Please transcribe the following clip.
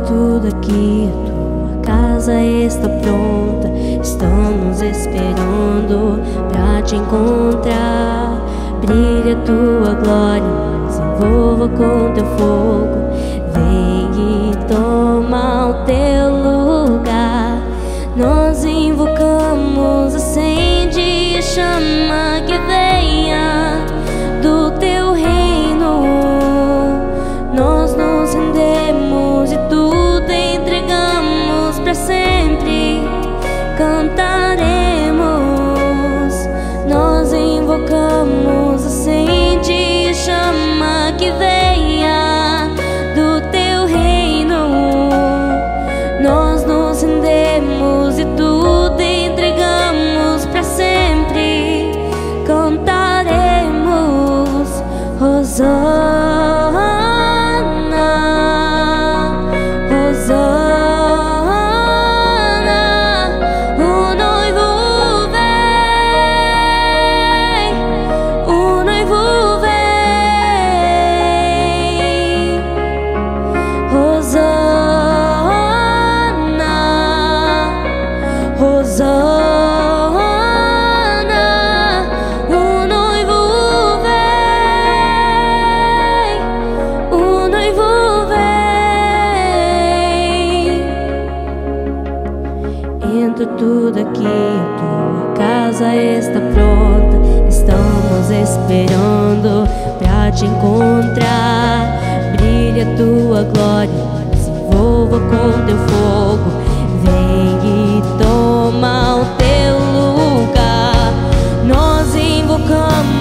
tudo aqui, a tua casa está pronta. Estamos esperando pra te encontrar. Brilha a tua glória, nos envolva com teu fogo. Vem e toma o teu lugar. Nós invocamos, acende a chama que venha do teu reino. Nós nos rendemos e tudo entregamos pra sempre. Cantaremos, nós invocamos, acende a chama que venha do teu reino. Nós nos rendemos e tudo entregamos pra sempre. Cantaremos, Hosana, Hosana. O noivo vem, o noivo vem. Hosana, Hosana. O noivo vem, o noivo vem. Entra tudo aqui, a tua casa está pronta. Estamos esperando pra te encontrar. Brilha a tua glória, nos envolva com teu fogo. Vem e toma o teu lugar. Nós invocamos,